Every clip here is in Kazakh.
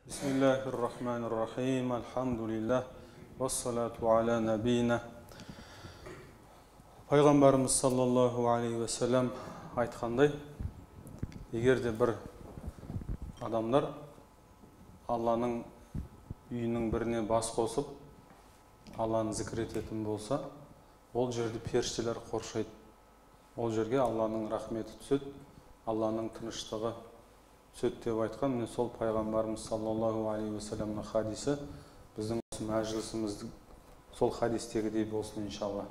Бисмиллахир-рахманир-рахим. Алхамдулиллах. Вассалату аля набийна. Пайғамбарымыз саллаллаху алейхи вассалам айтқандай, егер де бір адамдар Алланың үйінің біріне бас қосып, Алланы зікір ететін болса, ол жерде періштелер қоршайды. Ол жерге Алланың рахметі түседі, Алланың тыныштығы түседі деп айтқан. Міне сол пайғамбарымыз саллаллаху алейхи вассаламның хадисі біздің осы мәжілісіміздің сол хадистегідей болсын иншалла.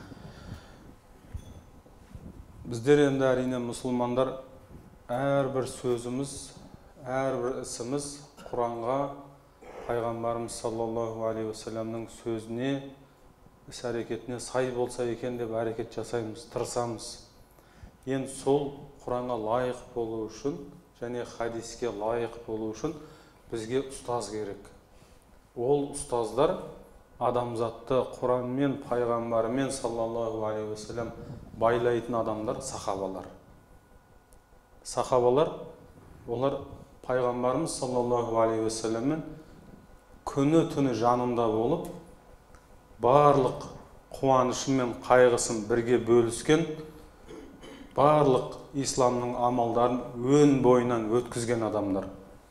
Біздер енді әрине мұсылмандар әрбір сөзіміз, әрбір ісіміз Құранға, пайғамбарымыз саллаллаху алейхи вассаламның сөзіне, іс-әрекетіне сай болса екен деп әрекет жасаймыз, тырысамыз. Енді сол Құранға лайық болу үшін және хадиске лайық болу үшін бізге ұстаз керек. Ол ұстаздар адамзатты Құранмен, пайғамбарымен саллаллаху алейхи вассалам байлайтын адамдар сахабалар. Сахабалар, олар пайғамбарымыз саллаллаху алейхи вассаламмен күні түні жанында болып, барлық қуанышы мен қайғысын бірге бөліскен, барлық исламның амалдарын өн бойынан өткізген адамдар.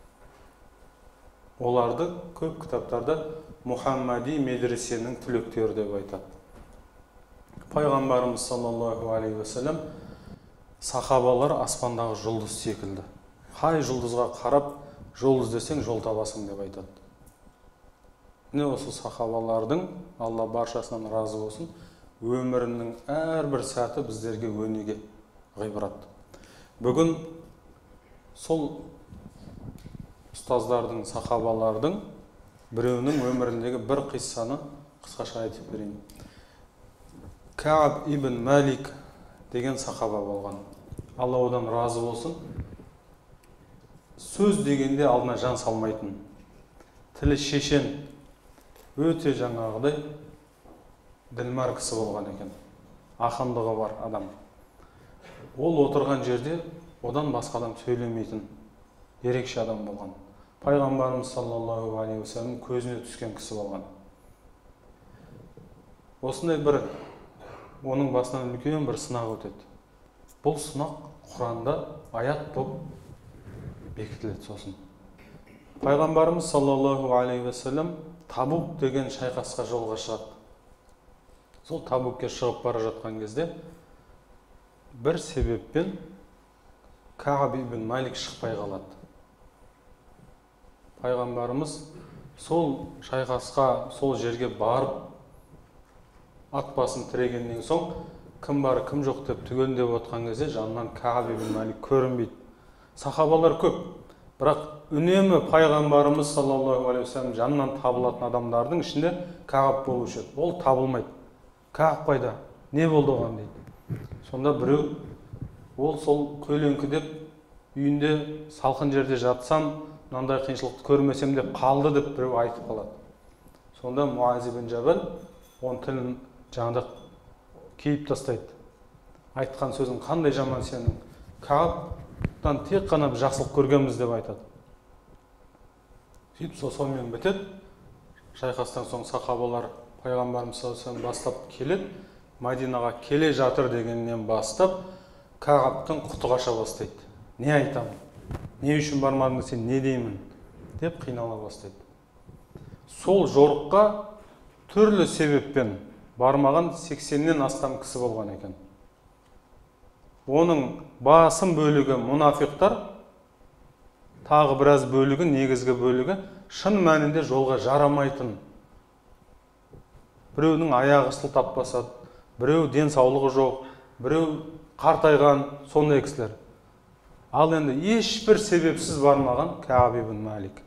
Оларды көп кітаптарда Мұхаммади медресенің түлектері деп айтады. Пайғамбарымыз саллаллаху алейхи вассалам сахабалар аспандағы жұлдыз секілді. Қай жұлдызға қарап жол іздесең жол табасың деп айтады. Міне осы сахабалардың, Алла баршасынан разы болсын, өмірінің әрбір сәті біздерге өнеге, ғибрат. Бүгін сол ұстаздардың, сахабалардың біреуінің өміріндегі бір қиссаны қысқаша айтып берейін. Кааб ибн Малик деген сахаба болған. Алла одан разы болсын. Сөз дегенде алдына жан салмайтын, тілі шешен, өте жаңағыдай ділмар кісі болған екен. Ақындығы бар адам. Ол отырған жерде одан басқа адам сөйлемейтін ерекше адам болған. Пайғамбарымыз саллаллаху алейхи вассалам көзіне түскен кісі болған. Осындай бір оның басынан үлкен бір сынақ өтеді. Бұл сынақ Құранда аят болып бекітіледі сосын. Пайғамбарымыз саллаллаху алейхи вассалам Табук деген шайқасқа жолға шығады. Сол Табукке шығып бара жатқан кезде бір себеппен Кааб ибн Малик шықпай қалады. Пайғамбарымыз сол шайқасқа, сол жерге барып ат басын тірегеннен соң кім бар, кім жоқ деп түгендеп отқан кезде жанынан Кааб ибн Малик көрінбейді. Сахабалар көп, бірақ үнемі пайғамбарымыз саллаллаху алейхи вассалам жанынан табылатын адамдардың ішінде Кааб болушы еді. Ол табылмайды. Кааб қайда? Не болды оған дейді. Сонда біреу, ол сол көленкідеп үйінде салқын жерде жатсам, мынандай қиыншылықты көрмесем деп қалды деп біреу айтып қалады. Сонда Муаз ибн Джабал оның тілін жаңағыда киіп тастайды. Айтқан сөзің қандай жаман сенің. Каабтан тек қана жақсылық көргенбіз деп айтады. Сөйтіп сонымен бітеді. Шайқастан соң сахабалар пайғамбарымыз саллаллаху алейхи вассалам бастап келеді. Мәдинаға келе жатыр дегеннен бастап Каабтың құты қаша бастайды. Не айтамын? Не үшін бармадың сен, не деймін? Деп қинала бастайды. Сол жорыққа түрлі себеппен бармаған 80-нен астам кісі болған екен. Оның басым бөлігі мұнафиқтар, тағы біраз бөлігі, негізгі бөлігі шын мәнінде жолға жарамайтын. Біреудің аяғы сылтап басады, біреу денсаулығы жоқ, біреу қартайған, сондай кісілер. Ал енді ешбір себепсіз бармаған Кааб ибн Малик.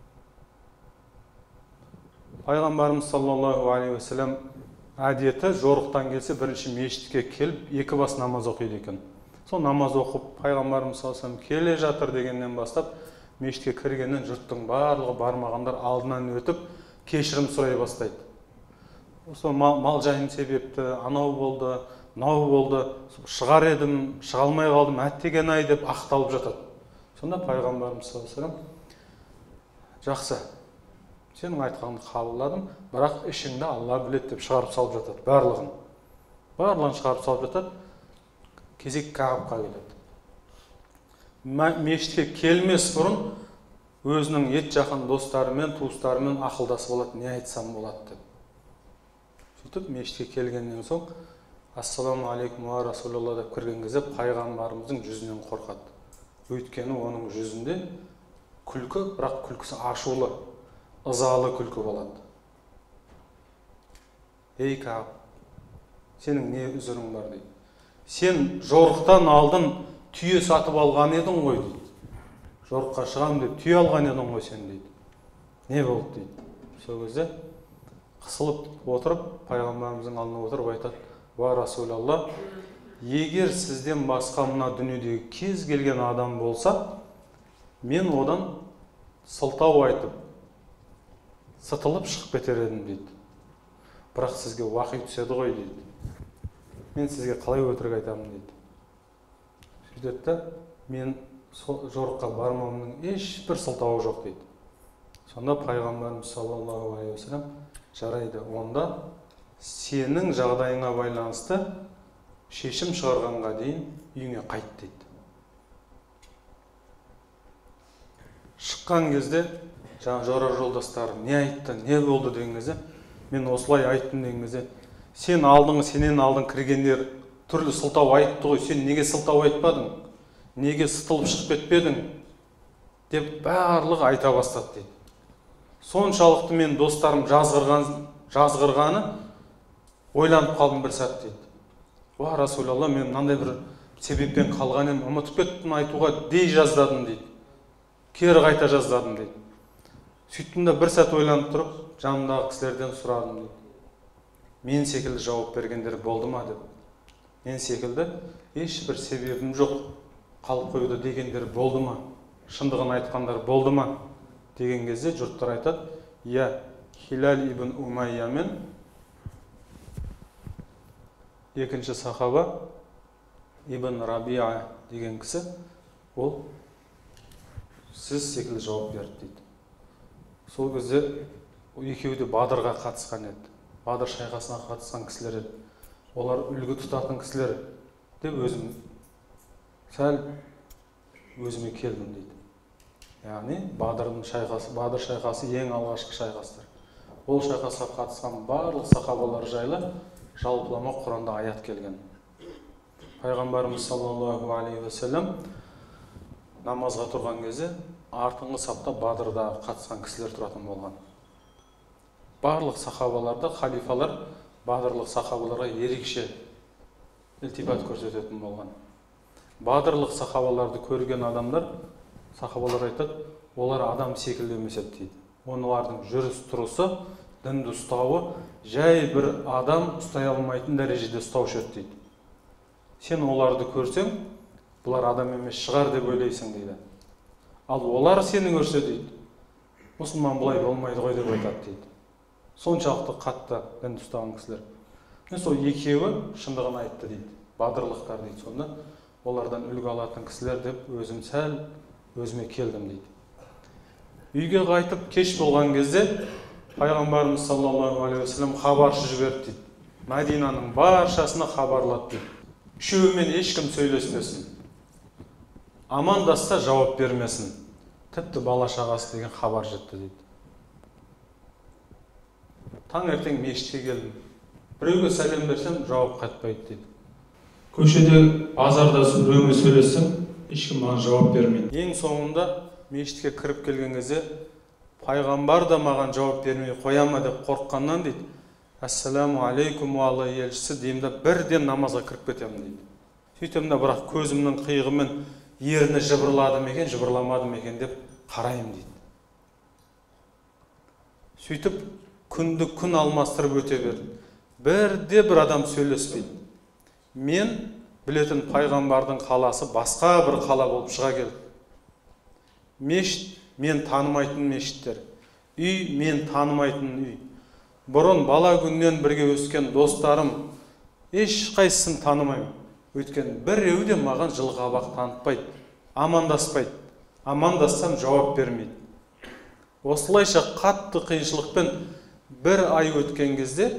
Пайғамбарымыз саллаллаху алейхи вассалам әдеті жорықтан келсе бірінші мешітке келіп екі бас намаз оқиды екен. Сол намаз оқып пайғамбарымыз саллаллаху алейхи вассалам келе жатыр дегеннен бастап мешітке кіргеннен жұрттың барлығы бармағандар алдынан өтіп кешірім сұрай бастайды. Осы мал жайын себепті, анау болды, мынау болды, шығар едім, шыға алмай қалдым, әттеген-ай деп ақталып жатады. Сонда пайғамбарымыз саллаллаху алейхи вассалам жақсы, сенің айтқаныңды қабылдадым, бірақ ішіңді Алла біледі деп шығарып салып жатады, барлығын шығарып салып жатады. Кезек Каабқа келеді. Мешітке келмес бұрын өзінің ет жақын достарымен, туыстарымен ақылдасып алады, не айтсам болады деп. Сөйтіп мешітке келгеннен соң ассаламу алейкум ва расулалла деп кірген кезде пайғамбарымыздың жүзінен қорқады. Өйткені оның жүзінде күлкі, бірақ күлкісі ашулы, ызалы күлкі болады. Ей Кааб, сенің не үзірің бар дейді. Сен жорықтан алдын түйе сатып алған едің ғой дейді. Жорыққа шығам деп түйе алған едің ғой сен дейді. Не болды дейді. Сол кезде қысылып отырып, пайғамбарымыздың алдына отырып айтады: "Ва Расулалла, егер сізден басқа мына дүниедегі кез келген адам болса, мен одан сылтау айтып, сытылып шығып кетер едім" дейді. "Бірақ сізге уақи түседі ғой" дейді. "Мен сізге қалай өтірік айтамын" дейді. Сөйтеді да, мен жорыққа бармауымның ешбір сылтауы жоқ дейді. Сонда пайғамбарымыз саллаллаху алейхи вассалам: "Жарайды, онда сенің жағдайыңа байланысты шешім шығарғанға дейін үйіңе қайт" дейді. Шыққан кезде жаңа жора жолдастары не айтты, не болды деген кезде, мен осылай айттым деген кезде, сенен алдың кіргендер түрлі сылтау айтты ғой, сен неге сылтау айтпадың, неге сытылып шығып кетпедің деп барлығы айта бастады дейді. Соншалықты мен достарым жазғырғаны ойланып қалдым бір сәт дейді. "Ва Расулалла, мен мынандай бір себеппен қалған едім, ұмытып кеттім айтуға" дей жаздадым дейді. Кері қайта жаздадым дейді. Сөйттім де бір сәт ойланып тұрып, жанымдағы кісілерден сұрадым дейді. "Мен секілді жауап бергендер болды ма" деп. "Мен секілді ешбір себебім жоқ қалып қоюды дегендер болды ма? Шындығын айтқандар болды ма?" деген кезде жұрттар айтады: "Я Хилал ибн Умайя мен екінші сахаба Ибн Рабиа деген кісі, ол сіз секілді жауап берді" дейді. Сол кезде екеуі де Бадырға қатысқан еді. Бадыр шайқасына қатысқан кісілер еді. Олар үлгі тұтатын кісілер деп өзіме келдім дейді. Яғни Бадыр шайқасы ең алғашқы шайқастар. Ол шайқасқа қатысқан барлық сахабалар жайлы жалпылама Құранда аят келген. Пайғамбарымыз саллаллаху алейхи вассалам намазға тұрған кезде артыңғы сапта Бадырда қатысқан кісілер тұратын болған. Барлық сахабаларда халифалар Бадырлық сахабаларға ерекше илтифат көрсететін болған. Бадырлық сахабаларды көрген сахабалар айтады, олар адам секілді емес еді дейді. Олардың жүріс тұрысы, дінді ұстауы жай бір адам ұстай алмайтын дәрежеде ұстаушы еді дейді. Сен оларды көрсең, бұлар адам емес шығар деп ойлайсың дейді. Ал олар сені көрсе дейді, мұсылман бұлай болмайды ғой деп айтады дейді. Соншалықты қатты дінді ұстаған кісілер. Сол екеуі шындығын айтты дейді. Бадырлықтар дейді. Сонда олардан үлгі алатын кісілер деп өзіме келдім дейді. Үйге қайтып кеш болған кезде пайғамбарымыз саллаллаху алейхи вассалам хабаршы жіберді дейді. Мәдинаның баршасына хабарлады дейді. Үшеуімен ешкім сөйлеспесін. Амандасса жауап бермесін. Тіпті бала шағасы деген хабар жетті дейді. Таңертең мешітке келдім. Біреуге сәлем берсем, жауап қайтпайды дейді. Көшеде, базарда біреуге сөйлессем, ешкім маған жауап бермейді. Ең соңында мешітке кіріп келген кезде, пайғамбар да маған жауап бермей қояма деп қорыққаннан дейді, ассаламу алейкум Алла елшісі деймді, бірден намазға кіріп кетемін дейді. Сөйтемін де, бірақ көзімнің қиығымен ерні жыбырлады ма екен, жыбырламады ма екен деп қараймын дейді. Сөйтіп күнді күн алмастырып өте берді. Бірде бір адам сөйлеспейді. Мен білетін пайғамбардың қаласы басқа бір қала болып шыға келді. Мешіт мен танымайтын мешіттер, үй мен танымайтын үй. Бұрын бала күннен бірге өскен достарым ешқайсысын танымаймын. Өйткені біреуі де маған жылқабақ танытпайды, амандаспайды. Амандассам жауап бермейді. Осылайша қатты қиыншылықпен бір ай өткен кезде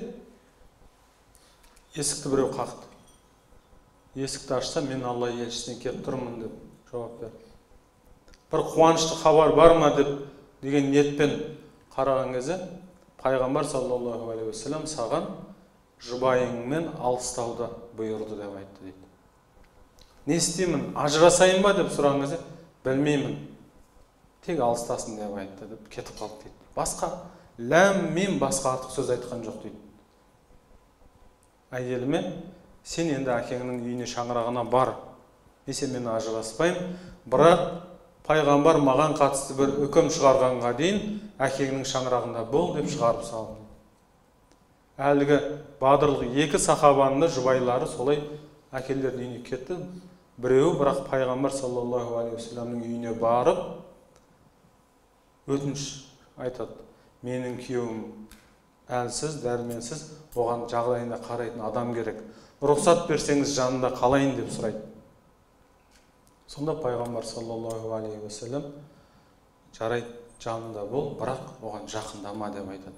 есікті біреу қақты. Есікті ашса, мен Алла елшісіне келіп тұрмын деп жауап берді. Бір қуанышты хабар бар ма деген ниетпен қараған кезде пайғамбар саллаллаху алейхи уассалам саған жұбайыңмен алыстауды бұйырды деп айтты дейді. Не істеймін, ажырасайын ба деп сұраған кезде білмеймін, тек алыстасын деп айтты деп кетіп қалды дейді. Басқа ләм-мим басқа артық сөз айтқан жоқ дейді. Әйеліме, сен енді әкеңнің үйіне шаңырағына бар, десе мен ажыраспаймын, бірақ пайғамбар маған қатысты бір үкім шығарғанға дейін әкеңнің шаңырағында бол деп шығарып салды. Әлгі Бадырлық екі сахабаның да жұбайлары солай әкелердің үйіне кетті. Біреуі бірақ пайғамбар саллаллаху алейхи уассаламның үйіне барып өтініш айтады. Менің күйеуім әлсіз, дәрменсіз, оған жағдайына қарайтын адам керек. Рұқсат берсеңіз жанында қалайын деп сұрайды. Сонда пайғамбар саллаллаху алейхи уассалам жарайды, жанында бол, бірақ оған жақындама деп айтады.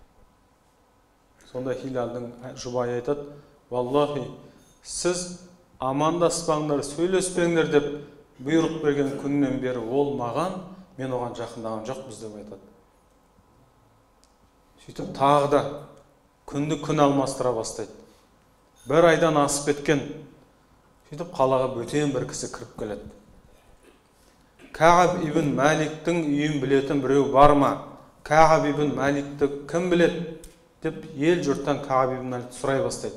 Сонда Хилалдың жұбайы айтады, валлахи, сіз амандаспаңдар, сөйлеспеңдер деп бұйрық берген күннен бері ол маған, мен оған жақындаған жоқпыз деп айтады. Сөйтіп тағы да күнді күн алмастыра бастайды. Бір айдан асып кеткен. Сөйтіп қалаға бөтен бір кісі кіріп келеді. Кааб ибн Маликтің үйін білетін біреу бар ма? Кааб ибн Маликті кім біледі? Деп ел жұрттан Кааб ибн Маликті сұрай бастайды.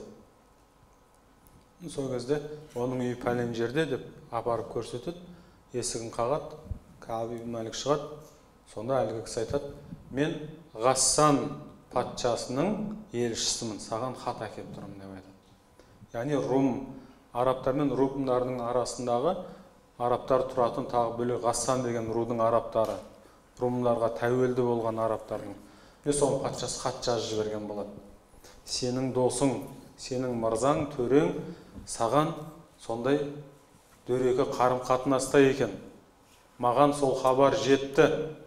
Сол кезде оның үйі пәлен жерде деп апарып көрсетеді. Есігін қағады, Кааб ибн Малик шығады. Сонда әлгі кісі айтады, мен Ғассан патшасының елшісімін, саған хат әкеліп тұрмын деп айтады. Яғни арабтар мен румдардың арасындағы арабтар тұратын тағы бөлек Ғассан деген рудың арабтары, румдарға тәуелді болған арабтардың. Соның патшасы хат жазып жіберген болады. Сенің досың, сенің мырзаң, төрең саған сондай дөрекі қарым қатынаста екен. Маған сол хабар жетті.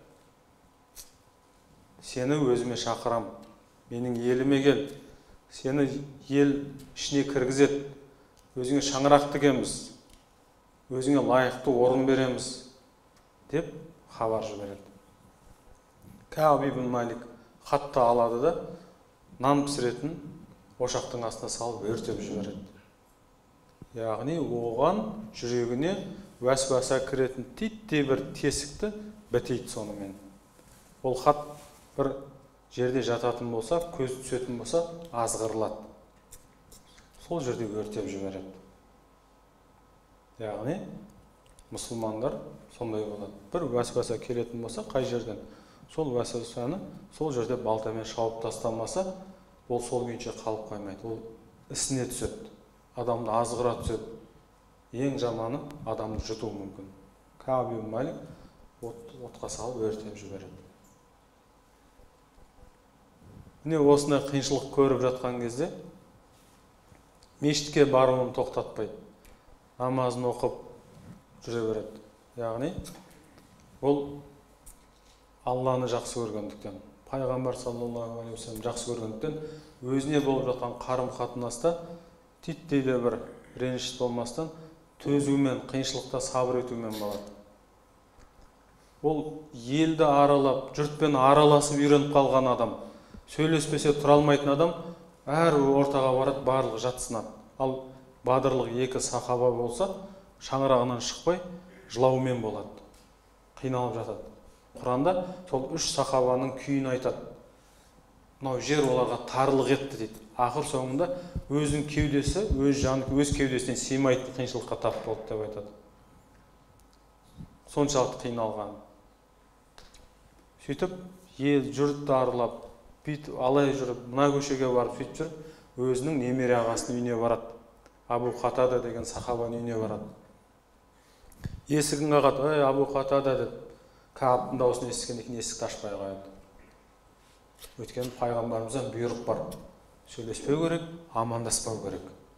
Сені өзіме шақырам. Менің еліме кел. Сені ел ішіне кіргізет. Өзіңе шаңырақ тігеміз. Өзіңе лайықты орын береміз. Деп хабар жібереді. Кааб ибн Малик хатты алады да, нан пісіретін ошақтың астына салып өртеп жібереді. Яғни оған жүрегіне уәсуаса кіретін титтей бір тесікті бітейді сонымен. Ол хат бір жерде жататын болса, көз түсетін болса, азғырылады. Сол жерде өртеп жібереді. Яғни мұсылмандар сондай болады. Бір уәсуаса келетін болса, қай жерден сол уәсуасаны сол жерде балтамен шауып тастамаса, ол сол күйінше қалып қоймайды. Ол ісіне түседі. Адамды азғыра түседі. Ең жаманы адамды жұтуы мүмкін. Кааб ибн Малик отқа салып өртеп жібереді. Міне осындай қиыншылық көріп жатқан кезде мешітке баруын тоқтатпайды. Намазын оқып жүре береді. Яғни ол Алланы жақсы көргендіктен, пайғамбар саллаллаху алейхи уассалам жақсы көргендіктен, өзіне болып жатқан қарым қатынаста титтей де бір реніш болмастан төзумен, қиыншылықта сабыр етумен болады. Ол елді аралап, жұртпен араласып үйреніп қалған адам, сөйлеспесе тұра алмайтын адам, әр ортаға барады, барлығы жатсынады. Ал Бадырлық екі сахаба болса, шаңырағынан шықпай жылаумен болады, қиналып жатады. Құранда сол үш сахабаның күйін айтады. Мынау жер оларға тарлық етті дейді. Ақыр соңында өзінің кеудесі, өз жаны өз кеудесінен сыймайтын қиыншылыққа тап болды деп айтады. Соншалықты қиналған. Сөйтіп, ел жұртты аралап, бүйтіп алай жүріп, мына көшеге барып сөйтіп жүріп, өзінің немере ағасының үйіне барады. Абу Қатада деген сахабаның үйіне барады. Есігін қағады, "Ей, Абу Қатада" деп, Каабтың дауысын естігеннен кейін есікті ашпай қояды. Өйткені пайғамбарымыздан бұйрық бар. Сөйлеспеу керек, амандаспау керек.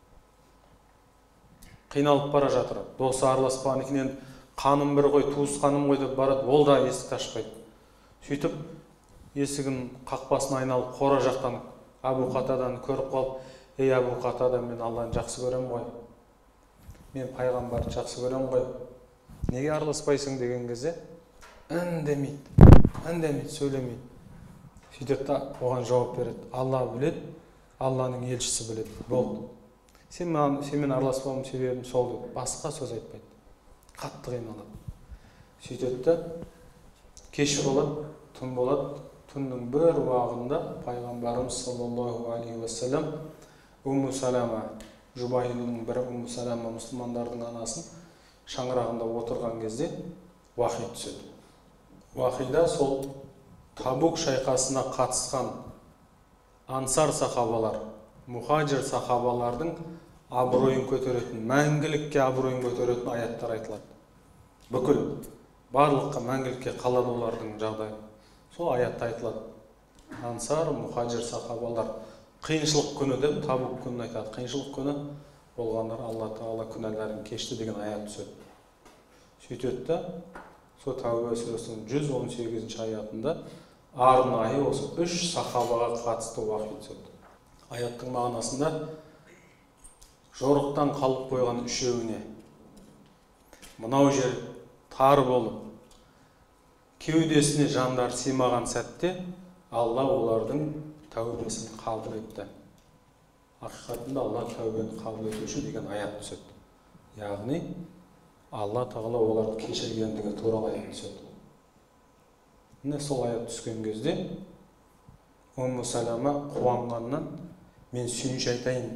Қиналып бара жатыр. Досы араласпағаннан кейін қаным бір ғой, туысқаным ғой деп барады, ол да есікті ашпайды. Сөйтіп есігін қақпасын айналып қора жақтан Абу Қатаданы көріп қалып, ей Абу Қатада, мен Алланы жақсы көрем ғой, мен пайғамбарды жақсы көрем ғой, неге араласпайсың деген кезде үндемейді, сөйлемейді. Сөйтеді да оған жауап береді: Алла біледі, Алланың елшісі біледі, болды. Сенмен араласпауым себебім сол деп басқа сөз айтпайды. Қатты қиналады. Сөйтеді да кеш болады, түн болады. Түннің бір уағында пайғамбарымыз саллаллаху алейхи уассалам Умму Салама, жұбайының бірі Умму Салама, мұсылмандардың анасын, шаңырағында отырған кезде уахи түседі. Уахида сол Табук шайқасына қатысқан ансар сахабалар, мұхаджир сахабалардың абыройын көтеретін, мәңгілікке абыройын көтеретін аяттар айтылады. Бүкіл барлыққа, мәңгілікке қалады олардың жағдайы. Сол аятта айтылады. Ансар, мұхаджир сахабалар қиыншылық күні деп Табук күнін айтады. Қиыншылық күні болғандар Алла Тағала күнәларын кешті деген аят түседі. Сөйтеді да сол Тәуба сүресінің 118 аятында арнайы осы 3 сахабаға қатысты уахи түседі. Аяттың мағынасында жорықтан қалып қойған үшеуіне мынау жер тар болып кеудесіне жандар сыймаған сәтте Алла олардың тәубесін қабыл етті. Ақиқатында Алла тәубені қабыл ету үшін деген аят түседі. Яғни Алла Тағала оларды кешіргендігі туралы аят түседі. Міне сол аят түскен кезде Умму Салама қуанғаннан мен сүйінші айтайын,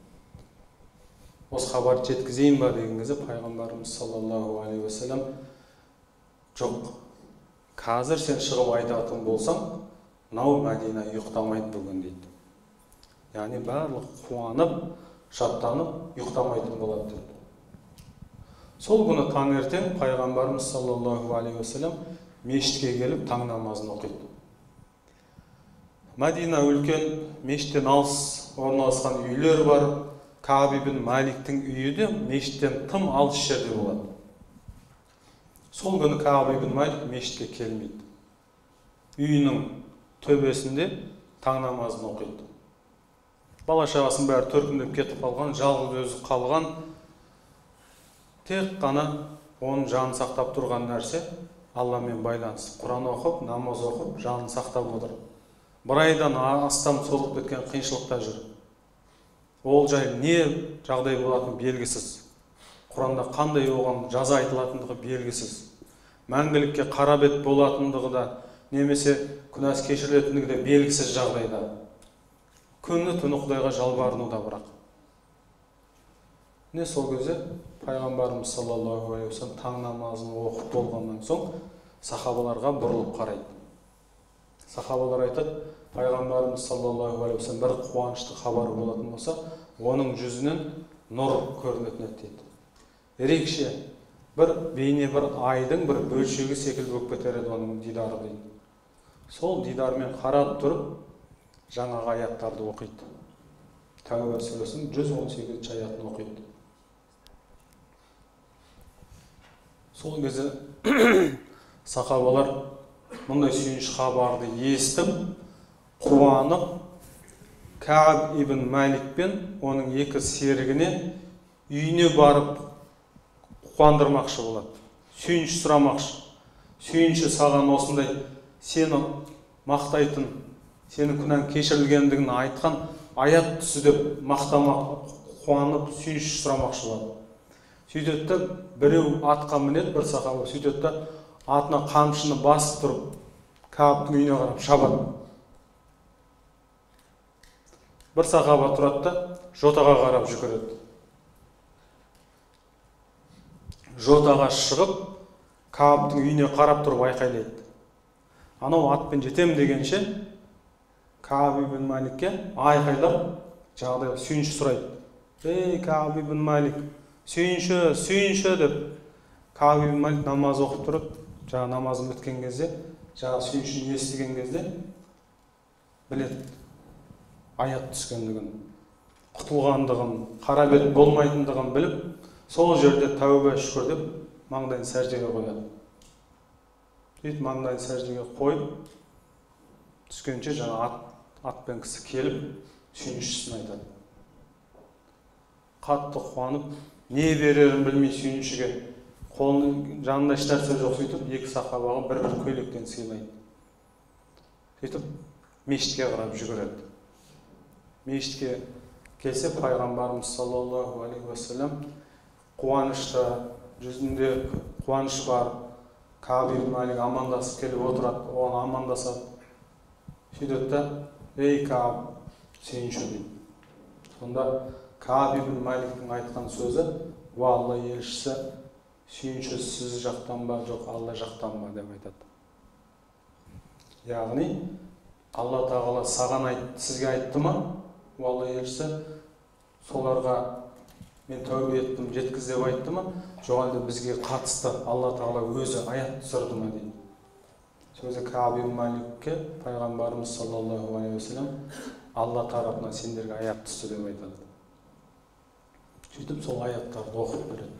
осы хабарды жеткізейін ба деген кезде пайғамбарымыз саллаллаху алейхи уассалам: жоқ, қазір сен шығып айтатын болсаң, мынау Мәдина ұйықтамайды бүгін дейді. Яғни барлық қуанып, шаттанып ұйықтамайтын болады дейді. Сол күні таңертең пайғамбарымыз саллаллаху алейхи уассалам мешітке келіп таң намазын оқиды. Мәдина үлкен, мешіттен алыс орналасқан үйлер бар. Кааб ибн Маликтің үйі де мешіттен тым алыс жерде болады. Сол күні Кааб ибн Малик мешітке келмейді. Үйінің төбесінде таң намазын оқиды. Бала шағасын бәрі төркіндеп кетіп қалған, жалғыз өзі қалған. Тек қана оның жанын сақтап тұрған нәрсе Алламен байланыс. Құран оқып, намаз оқып, жанын сақтап отыр. Бір айдан астам созылып кеткен қиыншылықта жүр. Ол жай не жағдай болатыны белгісіз. Құранда қандай оған жаза айтылатындығы белгісіз. Мәңгілікке қара бет болатындығы да, немесе күнәсі кешірілетіндігі де белгісіз жағдайда. Күні түні Құдайға жалбарынуда бірақ. Не сол кезде пайғамбарымыз саллаллаху алейхи уассалам таң намазын оқып болғаннан соң сахабаларға бұрылып қарайды. Сахабалар айтады: пайғамбарымыз саллаллаху алейхи уассалам бір қуанышты хабары болатын болса, оның жүзінен нұр көрінетін еді дейді. Ерекше бір бейне бір айдың бір бөлшегі секілді болып кетер еді оның дидары дейді. Сол дидармен қарап тұрып жаңағы аяттарды оқиды. Тәуба сүресінің 118 аятын оқиды. Сол кезде сахабалар мұндай сүйініш хабарды естіп, қуанып, Кааб ибн Малик пен оның екі серігіне үйіне барып қуандырмақшы болады. Сүйініш сұрамақшы. Сүйінші саған осындай сені мақтайтын, сені күнәң кешірілгендігін айтқан аят түсі деп мақтамақ, қуанып, сүйініш сұрамақшы болады. Сөйтеді де біреу атқа мінеді, бір сахаба. Сөйтеді де атына қамшыны басып тұрып, Каабтың үйіне қарап шабады. Бір сахаба тұрады да жотаға қарап жүгіреді. Жотаға шығып, Каабтың үйіне қарап тұрып айқайлайды. Анау атпен жетем дегенше Кааб ибн Маликке айқайлап жағдай сүйінші сұрайды. Ей Кааб ибн Малик, сүйінші деп. Кааб ибн Малик намаз оқып тұрып, жаңа намазын біткен кезде, жаңа сүйіншін естіген кезде біледі аят түскендігін, құтылғандығын, қара бет болмайтындығын біліп, сол жерде тәуба шүкір деп маңдайын сәждеге қояды. сөйтіп маңдайын сәждеге қойып түскенше жаңа атпен кісі келіп сүйіншісін айтады. Қатты қуанып, не берерін білмей сүйіншіге қолының жанында еш нәрсе жоқ, сөйтіп екі сахабаға бір көйлектен сыйлайды. Сөйтіп мешітке қарап жүгіреді. Мешітке келсе, пайғамбарымыз саллаллаху алейхи уассалам қуанышта, жүзінде қуаныш бар. Кааб ибн Малик амандасып келіп отырады, оған амандасады. Сөйтеді да, ей Кааб, сүйінші дейді. Сонда Кааб ибн Маликтің айтқан сөзі, уа Алла елшісі, сүйінші сіз жақтан ба, жоқ Алла жақтан ба деп айтады. Яғни, Алла тағала саған айтты, сізге айтты ма? Уа Алла елшісі, соларға мен тәубе еттім, жеткіз деп айтты ма? Жоқ әлде бізге қатысты Алла тағала өзі аят түсірді ма дейді. Сөзі Кааб ибн Маликке пайғамбарымыз саллаллаху алейхи вассалам Алла тарапынан сендерге аят түсті деп айтады. Сөйтіп сол аяттарды оқып береді.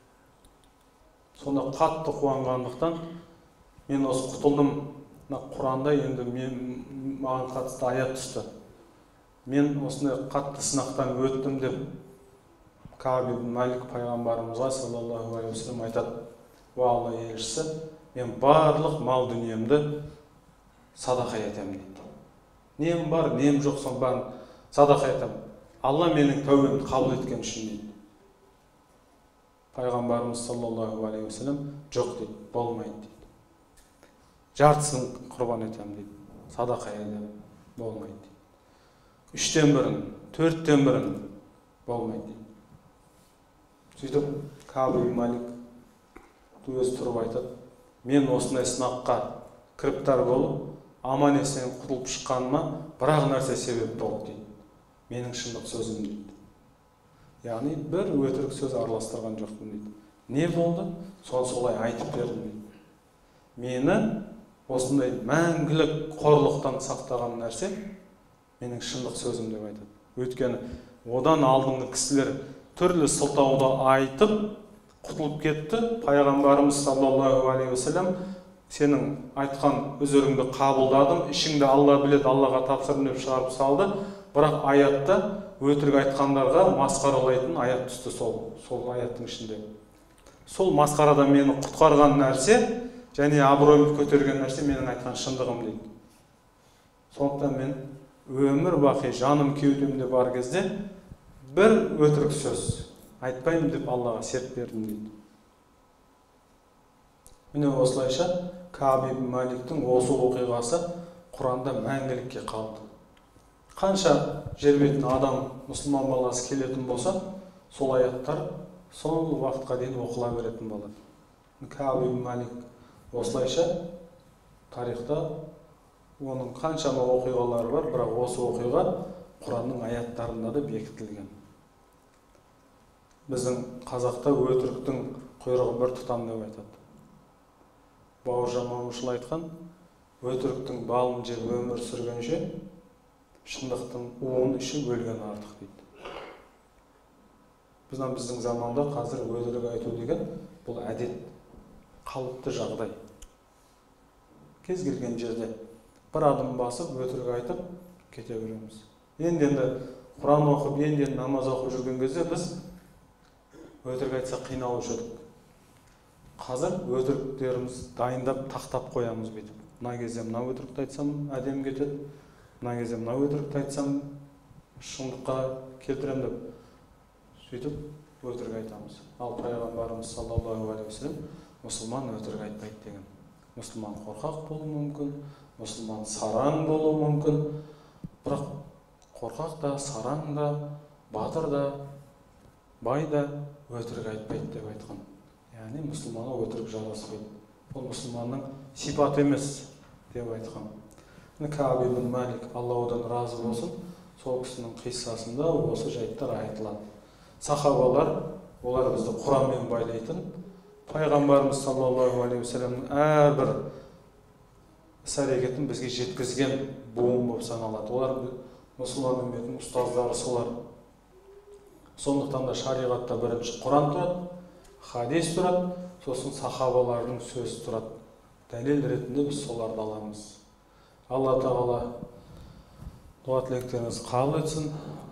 Сонда қатты қуанғандықтан мен осы құтылдым, Құранда енді маған қатысты аят түсті. Мен осындай қатты сынақтан өттім деп Кааб ибн Малик пайғамбарымызға саллаллаху алейхи вассалам айтады. Уа Алла елшісі, мен барлық мал дүниемді садақа етемін дейді. Нем бар, нем жоқ, соң бәрін садақа етемін. Алла менің тәубемді қабыл еткен үшін дейді. Пайғамбарымыз саллаллаху алейхи вассалам жоқ дейді, болмайды дейді. Жартысын құрбан етемін дейді. Садақа етемін, болмайды дейді. 3-тен 1-ін, 4-тен 1-ін болмайды дейді. Сөйтіп Кааб ибн Малик өзі тұрып айтады, мен осындай сынаққа кіріптар болып, аман есен құтылып шыққаныма бір-ақ нәрсе себеп болды дейді. Менің шындық сөзім дейді. Яғни бір өтірік сөз араластырған жоқпын дейді. Не болды? Солай айтып бердім дейді. Мені осындай мәңгілік қорлықтан сақтаған нәрсе менің шындық сөзім деп айтады. Өйткені одан алдыңғы кісілер түрлі сылтауды айтып құтылып кетті. Пайғамбарымыз саллаллаху алейхи вассалам сенің айтқан үзіріңді қабылдадым, ішіңді Алла біледі, Аллаға тапсырдым деп шығарып салды. Бірақ аятта өтірік айтқандарға масқаралайтын аят түсті сол аяттың ішінде. Сол масқарадан мені құтқарған нәрсе және абыройымды көтерген нәрсе менің айтқан шындығым дейді. Сондықтан мен өмір бақи жаным кеудемде бар кезде бір өтірік сөз айтпаймын деп Аллаға серт бердім дейді. Міне осылайша Кааб ибн Маликтің осы оқиғасы Құранда мәңгілікке қалды. Қанша жер бетіне адам, мұсылман баласы келетін болса, сол аяттар сол уақытқа дейін оқыла беретін болады. Кааб ибн Малик осылайша тарихта оның қаншама оқиғалары бар, бірақ осы оқиға Құранның аяттарында да бекітілген. Біздің қазақта өтіріктің құйрығы бір тұтам деп айтады. Бауыржан Момышұлы айтқан, өтіріктің балын жеп өмір сүргенше, шындықтың уын ішіп өлген артық дейді. Біздің заманда қазір өтірік айту деген бұл әдет, қалыпты жағдай. Кез келген жерде бір адым басып өтірік айтып кете береміз. Енді Құран оқып, енді намаз оқып жүрген кезде біз өтірік айтсақ қиналып жүрдік. Қазір өтіріктеріміз дайындап тақтап қоямыз бүйтіп. Мына кезде мына өтірікті айтсам әдем кетеді, мына кезде мына өтірікті айтсам шындыққа келтірем деп сөйтіп өтірік айтамыз. Ал пайғамбарымыз саллаллаху алейхи вассалам мұсылман өтірік айтпайды деген. Мұсылман қорқақ болуы мүмкін, мұсылман сараң болуы мүмкін, бірақ қорқақ да, сараң да, батыр да, бай да өтірік айтпайды деп айтқан. Яғни мұсылманға өтірік жараспайды. Бұл мұсылманның сипаты емес деп айтқан. Кааб ибн Малик, Алла одан разы болсын, сол кісінің қиссасында осы жайттар айтылады. Сахабалар, олар бізді Құранмен байлайтын, пайғамбарымыз саллаллаху алейхи вассаламның әрбір іс-әрекетін бізге жеткізген буын болып саналады. Олар мұсылман үмметінің ұстаздары солар. Сондықтан да шариғатта бірінші Құран тұрады, хадис тұрады, сосын сахабалардың сөзі тұрады. дәлел ретінде біз соларды аламыз. Алла тағала дуа тілектеріңізді қабыл етсін.